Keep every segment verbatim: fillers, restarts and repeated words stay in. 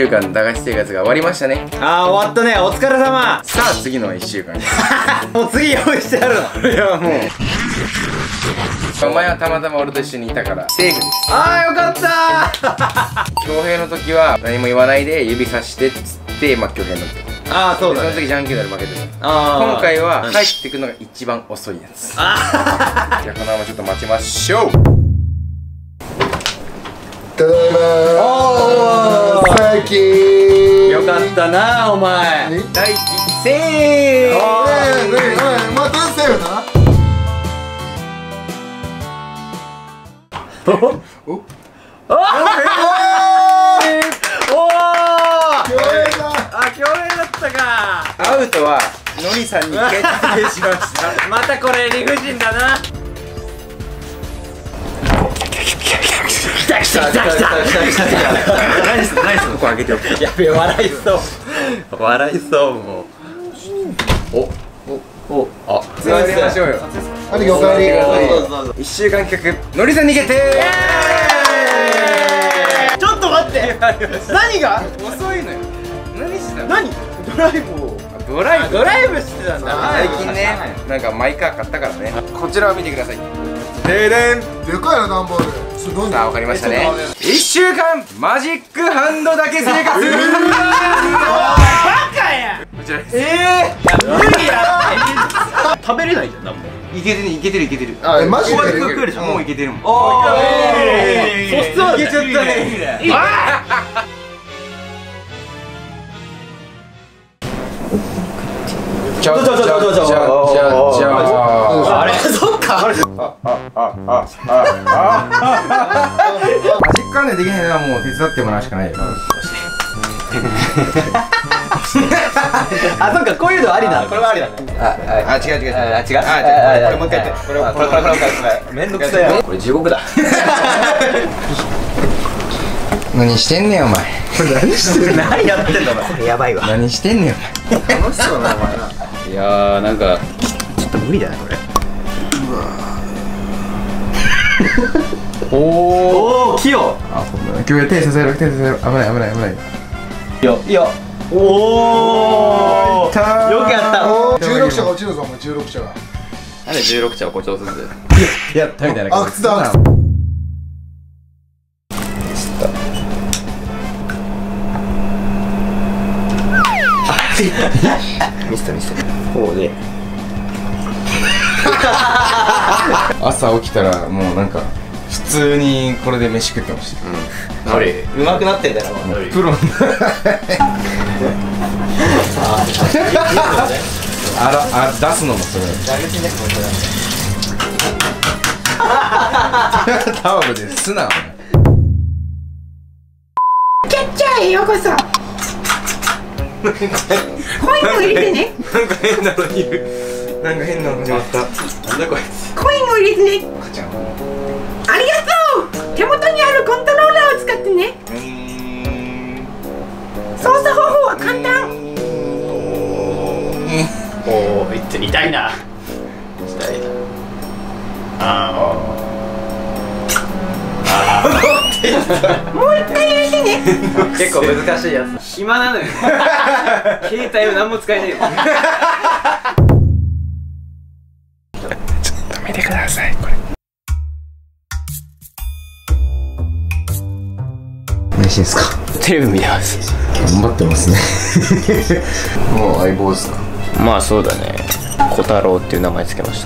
ゅうかん駄菓子生活が終わりましたね。 あー終わったね、お疲れ様。 さあ次のいっしゅうかんもう次用意してあるの。 いやもうお前はたまたま俺と一緒にいたからセーフです。 あーよかったー。 恭平の時は何も言わないで指さしてっつってまあ恭平の時ああそうだね。 その時じゃんけんで負けてた。 あ今回は帰ってくるのが一番遅いやつ。 あじゃあこのままちょっと待ちましょう。 ただいまー。さっきーよかったなお前。 第一声。 おいおいまたセーフだ。 おおおおあ、共演だったか。 アウトはのりさんに決定しました。 またこれ理不尽だな。来た来た来た来た来た来た。ナイスナイス。 ここ開けておく。 やべえ笑いそう。笑いそうもう。おおおあ。 座りましょうよ。 ありがとう。おかえり。 一週間企画のりさんに決定。 ちょっと待って。何が？ 遅いのよ。何してたの？ 何？ドライブを。 ドライブ。 ドライブしてたんだ。 最近ね、なんかマイカー買ったからね。こちらを見てください。ででん。 でかいな段ボール。すごいさあわかりましたね。いっしゅうかんマジックハンドだけ生活。 バカや。 こちらです。 ええ。無理や。食べれないじゃん。何も。 いけてるいけてるいけてる。 あえマジで食えるじゃん。もういけてるもん。 おお。そっちはいけちゃったね。じゃじゃじゃじゃじゃじゃじゃ。 あれそっか。 マジックハンドできないのはもう手伝ってもらうしかないよ。 あ、そっか、こういうのありな。これはありだね。 あ、違う違う違う。 あ、違う。 あ、これもう一回やって。これこれこれこれこれ。 めんどくさいよ。これ地獄だ。 何してんねんお前。 何してるの。 何やってんだお前。これやばいわ。 何してんねんお前。 楽しそうなお前な。 いやーなんかちょっと無理だなこれ。おお、器用。 あ、今日手させろ手させろ。危ない危ない危ない。 いいよいいよ。おお。よくやった。 おじゅうろく社が落ちるぞお前。じゅうろく社が。 なんでじゅうろく茶を誇張するんだよ。 やったみたいな。 あ、靴だ。 ミスったミスった。こうで。 朝起きたらもうなんか普通にこれで飯食ってました。 うん。ノリうまくなってんだよ。 プロ。あらあ出すのもそれ。タオルですな。 キャッチャーへようこそ。コインを入れてね。 なんか変なのいる。なんか変なの始まった。なんだこいつ。 コインを入れてね。ありがとう。手元にあるコントローラーを使ってね。 うーん。 操作方法は簡単。 おお、痛い痛いな。痛いな。ああ。 もう一回入れてね。 結構難しいやつ。暇なのよ。携帯を何も使えないよ。 ちょっと見てくださいこれ。嬉しいですか。 テレビ見てます。 頑張ってますね。もう相棒ですか。 まあそうだね。小太郎っていう名前つけました。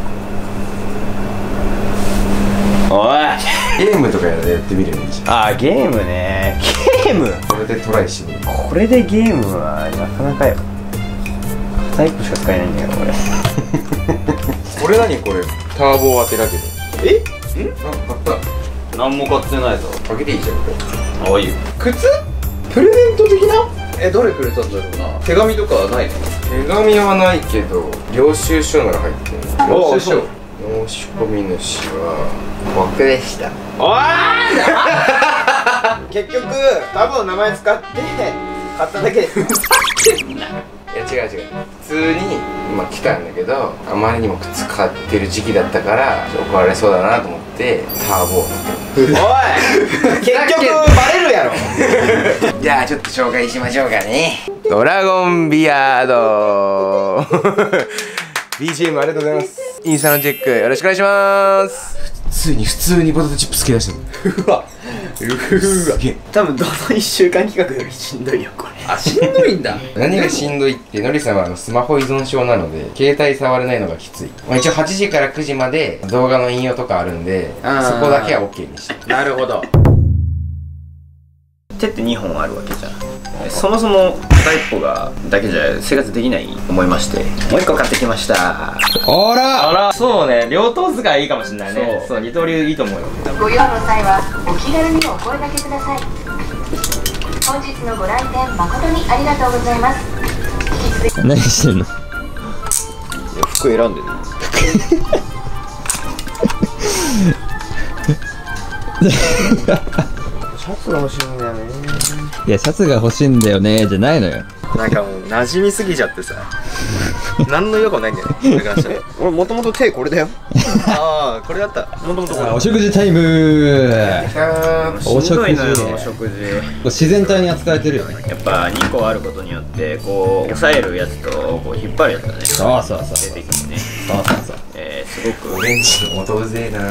おい。 ゲームとかやってみればいいじゃん。 あーゲームね。ゲーム。 これでトライしてみる。 これでゲームはなかなかよ。片一個しか使えないんだよこれ。 これ何これ。ターボを当てだけで。 え？ん？ あ、買った。 何も買ってないぞ。 開けていいじゃんこれ。 ああいう。 靴？プレゼント的な？ え、どれくれたんだろうな。手紙とかはないの？ 手紙はないけど領収書なら入ってる。 領収書。 申し込み主は僕でした。 おー結局タブの名前使って買っただけで。 いや違う違う。普通に今来たんだけどあまりにも靴買ってる時期だったから怒られそうだなと思ってターボを乗ってます。 おい結局バレるやろ。 じゃあちょっと紹介しましょうかね。ドラゴンビアードビージーエム ありがとうございます。インスタのチェックよろしくお願いします。普通に普通にポテトチップス切り出してる。うわうわ多分どのいっしゅうかん企画よりしんどいよこれ。 あ、しんどいんだ。 何がしんどいってのりさんはあのスマホ依存症なので携帯触れないのがきつい。まあ、一応はちじからくじまで動画の引用とかあるんでそこだけは OK にして。 なるほど。手ってにほんあるわけじゃん。そもそも片一方がだけじゃ生活できないと思いましてもういっこ買ってきました。 あらあらそうね、両頭使いいいかもしれないね。そう二刀流いいと思うよ。 ご用の際はお気軽にお声掛けください。本日のご来店誠にありがとうございます。引き続き何してんの？ 服選んでる。シャツが欲しいんだよね。 いや、シャツが欲しいんだよねじゃないのよ。 なんかもう馴染みすぎちゃってさ何の違和感もないんだよね。だからしたら俺もともと手これだよ。ああこれだった。もともとこれ。 お食事タイムー。おしんどいのよ食事お食事。 自然体に扱えてるよね。 やっぱにこあることによってこう押さえるやつとこう引っ張るやつがねそうそうそう出てきてね。 そうそうそう。 えー、すごくオレンジの音うぜえな。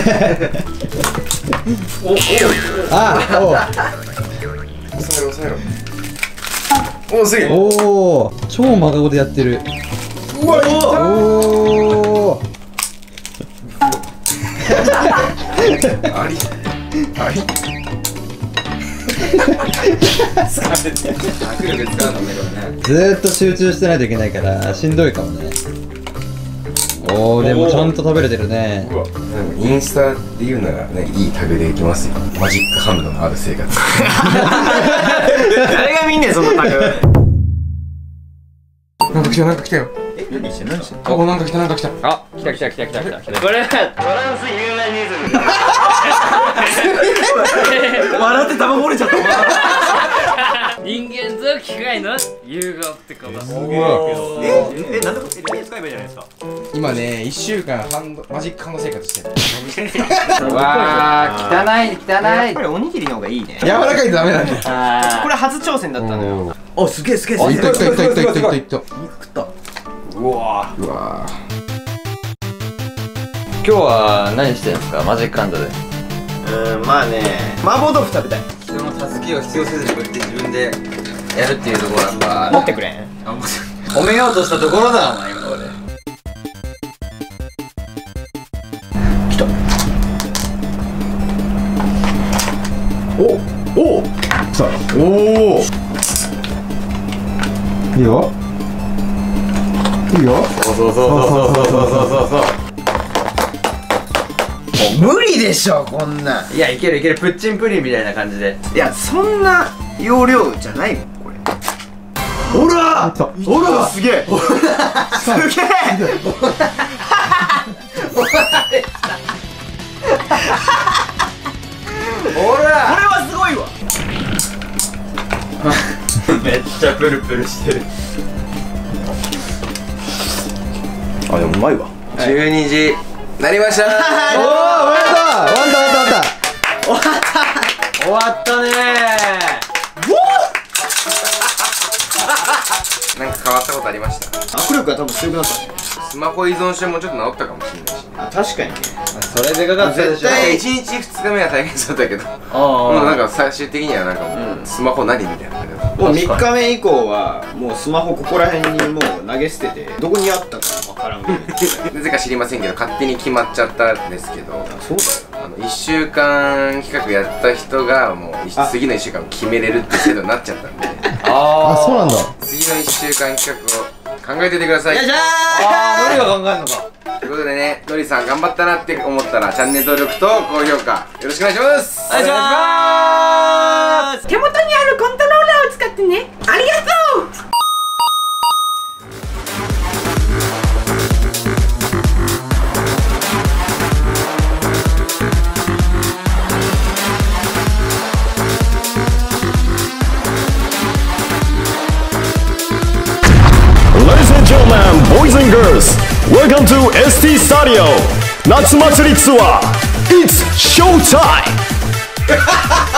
おおあ抑えろ抑えろ。おおすげえ。 おおー超真顔でやってる。 うわいったー。 おおありあり疲れて握力使うのねこれね。 ずーっと集中してないといけないからしんどいかもね。おおでもちゃんと食べれてるね。 うわインスタで言うならねいいタグでいきますよ。マジックハンドのある生活。 誰が見んねんそのタグ。 なんか来たなんか来たよ。 え何してんの何してんの。 あなんか来たなんか来た。 あ来た来た来た来た来た来た。これバランスヒューマニズム。笑って卵折れちゃった。 人間と機械の融合ってこと。すげええなんでこれリレー使えばいいじゃないですか。 今ねいっしゅうかんハンドマジックハンド生活してる。 うわー汚い汚い。やっぱりおにぎりの方がいいね。 柔らかいとダメなんだよ。 これ初挑戦だったのよ。おすげえすげえすあ、 げえ。 いったいったいったいったいったいったいった。 肉食った。うわうわ今日は何してるんですかマジックハンドで。 うーんまあね麻婆豆腐食べたい。 人の助けを必要せずにこうやって自分でやるっていうところはやっぱ持ってくれん。 褒めようとしたところだお前今俺。 来た。おおさあおおいいよいいよ。 そうそうそうそうそうそうそうそう。無理でしょこんなん。 いやいけるいけるプッチンプリンみたいな感じで。 いやそんな容量じゃないもんこれ。ほらほらすげえすげえ。ほらこれはすごいわ。 めっちゃプルプルしてる。 あでもうまいわ。 じゅうにじなりました。 おお終わった終わった終わった終わったねなんか変わったことありました？ 握力が多分強くなったね。 スマホ依存症もちょっと治ったかもしれないし。 あ確かにね。 それでかかったでしょ。 絶対いちにちふつかめは大変そうだけどもうなんか最終的にはなんかもうスマホ何みたいな感じだ。 もうみっかめ以降はもうスマホここら辺にもう投げ捨ててどこにあったかわからんぐらい。 なぜか知りませんけど勝手に決まっちゃったんですけど、 そうだよ。 あのいっしゅうかん企画やった人がもう次のいっしゅうかんを決めれるって制度になっちゃったんであそうなんだ。 次のいっしゅうかん企画を考えててください。 よいしょー。 あー、何が考えるのか。 ということでね、のりさん頑張ったなって思ったらチャンネル登録と高評価よろしくお願いします。 お願いしまーす。 手元にあるコントローラーを使ってね。ありがとう。 Ladies and gentlemen, boys and girls, welcome to エスティー Studio 夏祭りツアー It's showtime!